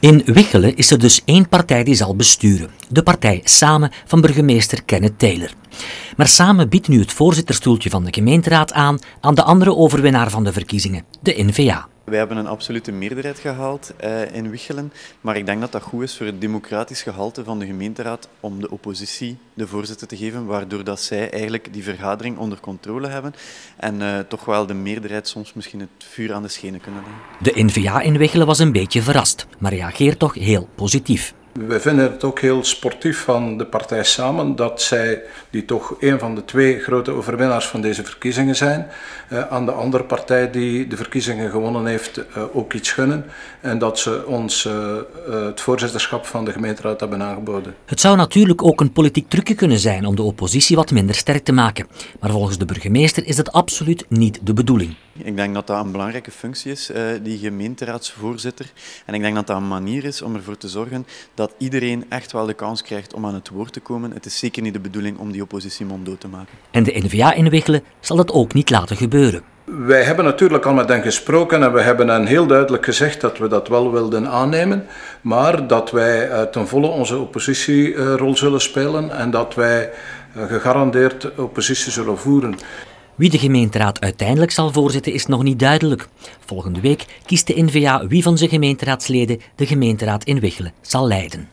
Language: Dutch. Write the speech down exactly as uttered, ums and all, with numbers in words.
In Wichelen is er dus één partij die zal besturen. De partij Samen van burgemeester Kenneth Taylor. Maar Samen biedt nu het voorzitterstoeltje van de gemeenteraad aan aan de andere overwinnaar van de verkiezingen, de N V A. Wij hebben een absolute meerderheid gehaald uh, in Wichelen, maar ik denk dat dat goed is voor het democratisch gehalte van de gemeenteraad om de oppositie de voorzitter te geven, waardoor dat zij eigenlijk die vergadering onder controle hebben en uh, toch wel de meerderheid soms misschien het vuur aan de schenen kunnen leggen. De N V A in Wichelen was een beetje verrast, maar reageert toch heel positief. We vinden het ook heel sportief van de partij Samen dat zij, die toch een van de twee grote overwinnaars van deze verkiezingen zijn, uh, aan de andere partij die de verkiezingen gewonnen heeft uh, ook iets gunnen en dat ze ons uh, uh, het voorzitterschap van de gemeenteraad hebben aangeboden. Het zou natuurlijk ook een politiek trucje kunnen zijn om de oppositie wat minder sterk te maken, maar volgens de burgemeester is dat absoluut niet de bedoeling. Ik denk dat dat een belangrijke functie is, uh, die gemeenteraadsvoorzitter, en ik denk dat dat een manier is om ervoor te zorgen dat dat iedereen echt wel de kans krijgt om aan het woord te komen. Het is zeker niet de bedoeling om die oppositie monddood te maken. En de N V A in Wichelen zal dat ook niet laten gebeuren. Wij hebben natuurlijk al met hen gesproken en we hebben hen heel duidelijk gezegd dat we dat wel wilden aannemen, maar dat wij ten volle onze oppositierol zullen spelen en dat wij gegarandeerd oppositie zullen voeren. Wie de gemeenteraad uiteindelijk zal voorzitten is nog niet duidelijk. Volgende week kiest de N V A wie van zijn gemeenteraadsleden de gemeenteraad in Wichelen zal leiden.